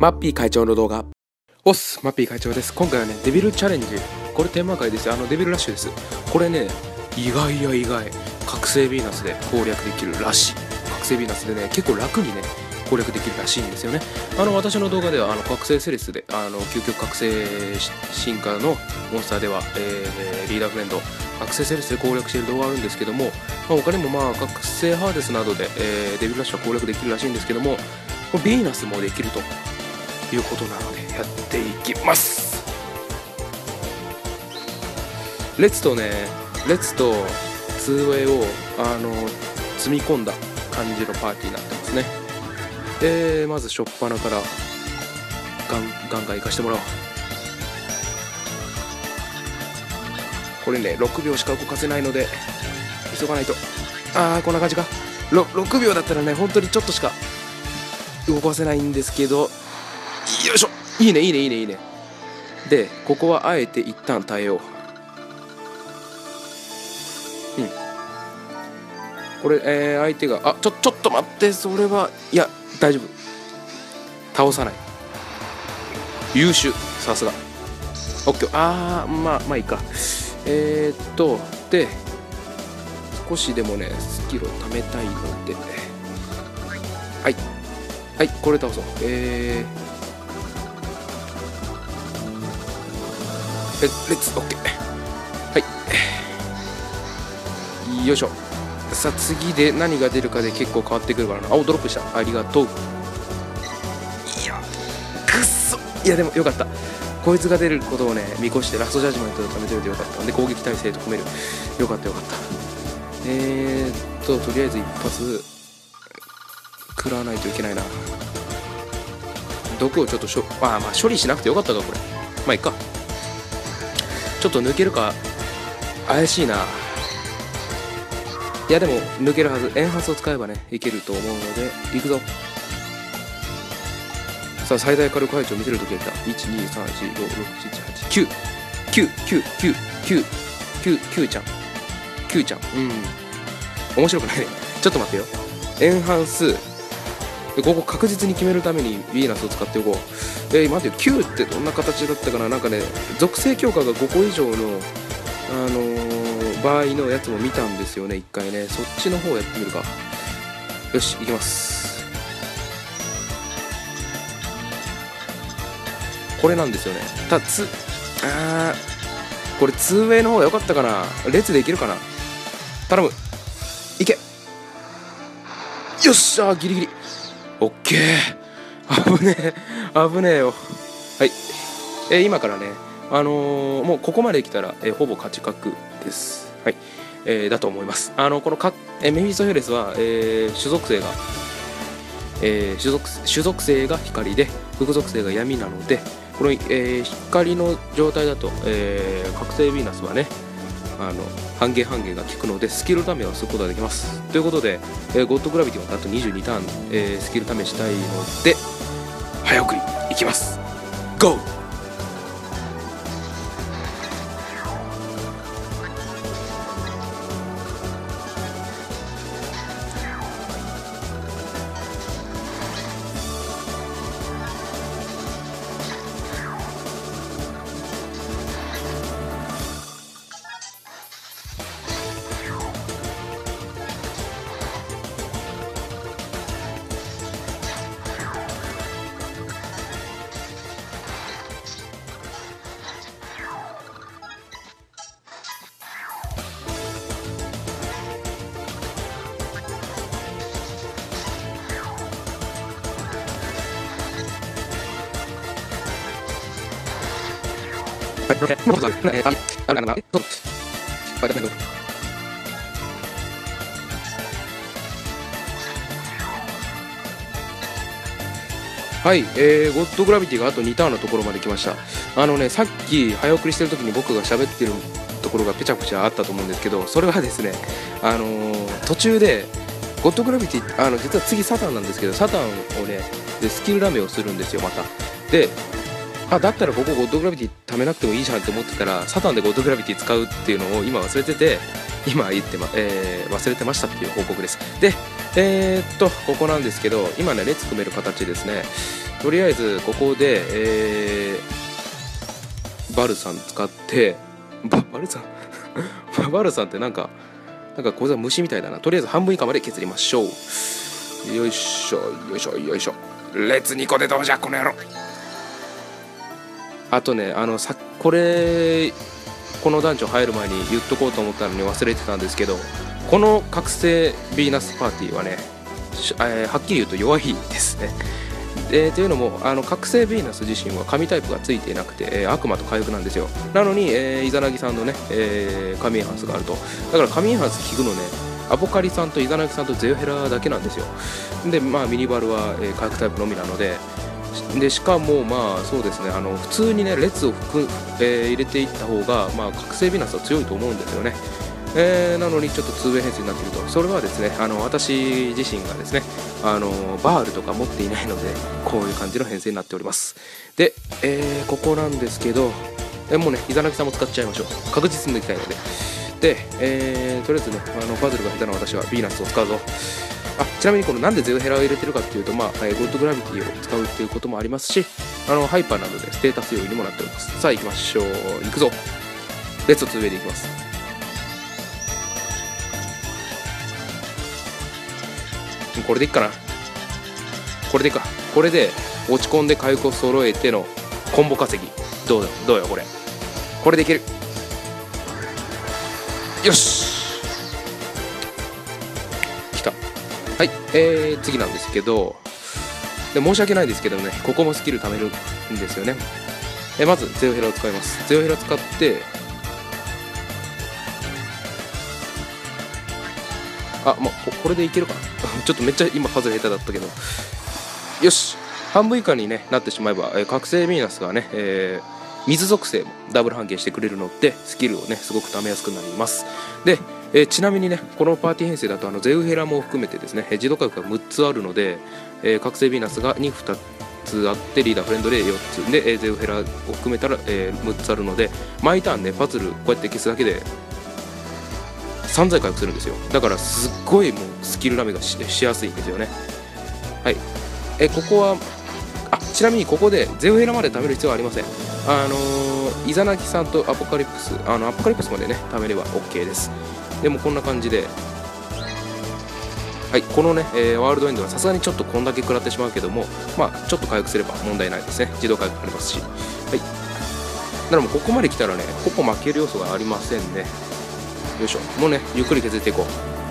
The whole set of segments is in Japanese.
マッピー会長の動画。おっす、マッピー会長です。今回はね、デビルチャレンジ。これテーマ回ですよ。デビルラッシュです。これね、意外や意外。覚醒ヴィーナスで攻略できるらしい。覚醒ヴィーナスでね、結構楽にね、攻略できるらしいんですよね。私の動画では覚醒セレスで究極覚醒進化のモンスターでは、リーダーフレンド覚醒セレスで攻略している動画があるんですけども、他にも覚醒ハーデスなどで、デビルラッシュは攻略できるらしいんですけども、ヴィーナスもできるということなのでやっていきます。レッツと 2way を積み込んだ感じのパーティーになってますね。でまず初っ端からガンガン行かしてもらおう。これね6秒しか動かせないので急がないと。こんな感じか。6秒だったらね本当にちょっとしか動かせないんですけど、よいしょ。いいね。でここはあえて一旦耐えよう。これ、相手がちょっと待って、それはいや大丈夫、倒さない。優秀、さすが。オッケー。まあいいか。で少しでもねスキルを貯めたいので、はいこれ倒そう。レッツオッケー。はいよいしょ。さあ次で何が出るかで結構変わってくるからな。ドロップした。ありがとう。いやくっそ。いやでもよかった。こいつが出ることをね見越してラストジャッジメントを貯めておいてよかった。で攻撃耐性と込める。よかった。とりあえず一発食らわないといけないな。毒をちょっと処理しなくてよかったかこれ。まあいいか。ちょっと抜けるか怪しいな。いやでも抜けるはず。エンハンスを使えばねいけると思うので行くぞ。さあ最大火力配置を見せるときが来た。123456789ちゃん面白くないね。ちょっと待ってよ。エンハンスでここ確実に決めるためにヴィーナスを使っておこう。待ってよ、9ってどんな形だったかな。なんかね属性強化が5個以上の場合のやつも見たんですよね一回ね。そっちの方やってみるか。よし行きます。これなんですよね。これ 2way の方が良かったかな。列でいけるかな。頼む、いけ。よっしゃ、ギリギリ。オッケー。危ねえよ。はい、今からねもうここまで来たら、ほぼ勝ち確です。はい、だと思います。このメフィストヘレスは、主属性が光で副属性が闇なので、この、光の状態だと、覚醒ヴィーナスはね半減が効くのでスキルダメをすることができます。ということで、ゴッドグラビティはあと22ターン、スキル試したいので早送りいきます。ゴー。はい、ゴッドグラビティがあと2ターンのところまで来ました。さっき早送りしてる時に僕が喋ってるところがペチャクチャあったと思うんですけど、それはですね途中でゴッドグラビティ実は次サタンなんですけど、サタンをねでスキルダメをするんですよまた。でだったらここゴッドグラビティ貯めなくてもいいじゃんって思ってたら、サタンでゴッドグラビティ使うっていうのを今忘れてて、忘れてましたっていう報告です。でここなんですけど、今ね列組める形ですね。 とりあえずここで、バルサン使ってバルサンバルサンってなんかこれは虫みたいだな。とりあえず半分以下まで削りましょう。よいしょよいしょよいしょ。列2個でどうじゃこの野郎。あとねこの団地入る前に言っとこうと思ったのに忘れてたんですけど、この覚醒ヴィーナスパーティーはね、はっきり言うと弱いですね。というのも覚醒ヴィーナス自身は神タイプがついていなくて、悪魔と回復なんですよ。なのに、イザナギさんのね、神エンハンスがあると。だから神エンハンス引くのね、アポカリさんとイザナギさんとゼオヘラだけなんですよ。でミニバルは、回復タイプのみなので、しかもそうですね、普通にね列を入れていった方が、覚醒ヴィーナスは強いと思うんですよね。なのにちょっと 2way 編成になっていると。それはですね、私自身がですねバールとか持っていないので、こういう感じの編成になっております。で、ここなんですけど、もうねイザナギさんも使っちゃいましょう。確実に抜きたいので。で、とりあえずねパズルが下手な私はヴィーナスを使うぞ。ちなみにこのなんでゼオヘラを入れてるかっていうと、ゴッドグラビティを使うっていうこともありますし、ハイパーなどでステータス要因にもなっております。さあ行きましょう。行くぞ。レッツ2ウェイで行きます。これでいっかな。これでいいか。これで落ち込んで回復を揃えてのコンボ稼ぎ。どうよこれ。これでいける。よし。来た。はい、次なんですけど、申し訳ないですけどね、ここもスキル貯めるんですよね。まずゼオヘラを使います。ゼオヘラ使ってこれでいけるかなちょっとめっちゃ今パズル下手だったけど、よし。半分以下に、ね、なってしまえば、覚醒ヴィーナスがね、水属性もダブル半減してくれるので、スキルをねすごく貯めやすくなります。で、ちなみにねこのパーティー編成だとゼウヘラも含めてですね、自動回復が6つあるので、覚醒ヴィーナスが2つあって、リーダーフレンドで4つで、ゼウヘラを含めたら、6つあるので、毎ターンねパズルこうやって消すだけで3回回復するんですよ。だからすっごいもうスキルラメが しやすいんですよね。はい。ここはちなみにここでゼウヘラまで貯める必要はありません。イザナギさんとアポカリプスまでね貯めれば OK です。でもこんな感じで、はい、このね、ワールドエンドはさすがにちょっとこんだけ食らってしまうけども、ちょっと回復すれば問題ないですね。自動回復ありますし、はい。だからもうここまで来たらね、ここ負ける要素がありませんね。よいしょ。もうねゆっくり削っていこう。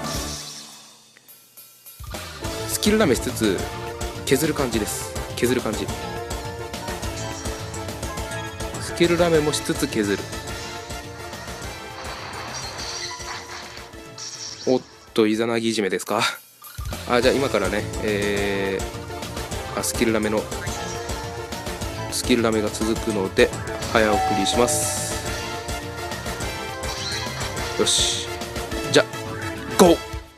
スキルダメしつつ削る感じです。削る感じ。スキルダメもしつつ削る。おっとイザナギいじめですか。じゃあ今からねスキルダメが続くので早送りします。よし、じゃあゴー。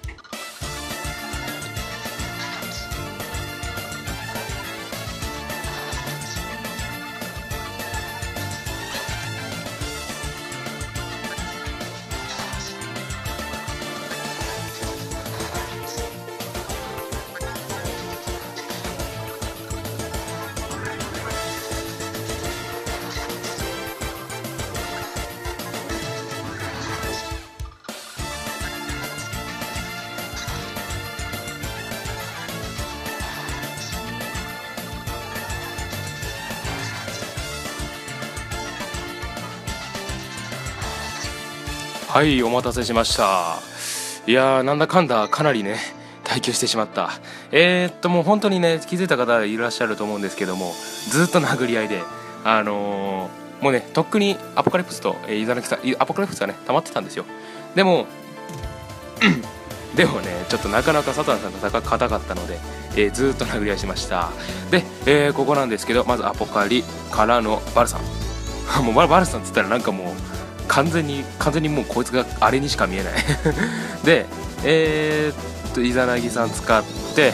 はい、お待たせしました。いやー、なんだかんだかなりね耐久してしまった。もう本当にね気づいた方いらっしゃると思うんですけども、ずっと殴り合いでもうねとっくにアポカリプスとイザナギさん、アポカリプスがね溜まってたんですよ。でもねちょっとなかなかサタンさんが硬かったので、ずっと殴り合いしました。で、ここなんですけど、まずアポカリからのバルさんもうバルさんっつったらなんかもう完全にもうこいつがあれにしか見えないでイザナギさん使って、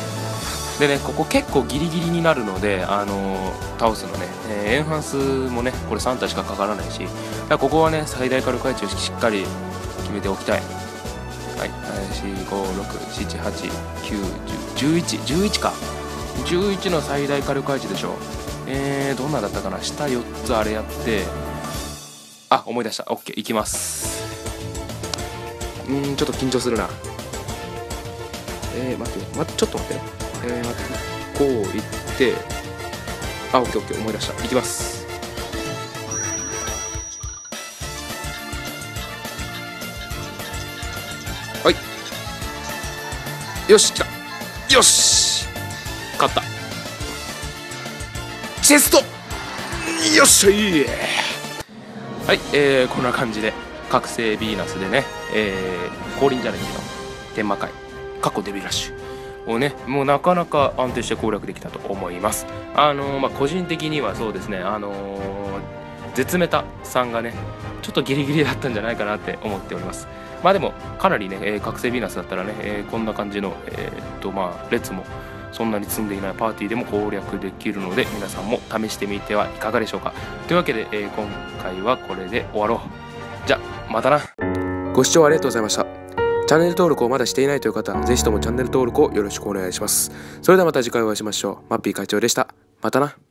でねここ結構ギリギリになるので、倒すのね、エンハンスもねこれ3体しかかからないし、ここはね最大火力配置をしっかり決めておきたい。はい、4、5、6、7、8、9、10、11か。 11の最大火力配置でしょ。どんなだったかな。下4つあれやって、あ、思い出した。 OK、 いきます。ちょっと緊張するな。待って、ちょっと待ってね。待って、こういって、あ、OK、思い出した。いきます。はい、よし、来た。よし、勝った。チェスト、よっしゃい。はい、こんな感じで覚醒ヴィーナスでね、降臨チャレンジの天魔界デビルラッシュをね、もうなかなか安定して攻略できたと思います。個人的にはそうですね、絶メタさんがねちょっとギリギリだったんじゃないかなって思っております。まあでもかなりね、覚醒ヴィーナスだったらね、こんな感じの列もそんなに積んでいないパーティーでも攻略できるので、皆さんも試してみてはいかがでしょうか。というわけで、今回はこれで終わろう。じゃあまたな。ご視聴ありがとうございました。チャンネル登録をまだしていないという方はぜひともチャンネル登録をよろしくお願いします。それではまた次回お会いしましょう。マッピー会長でした。またな。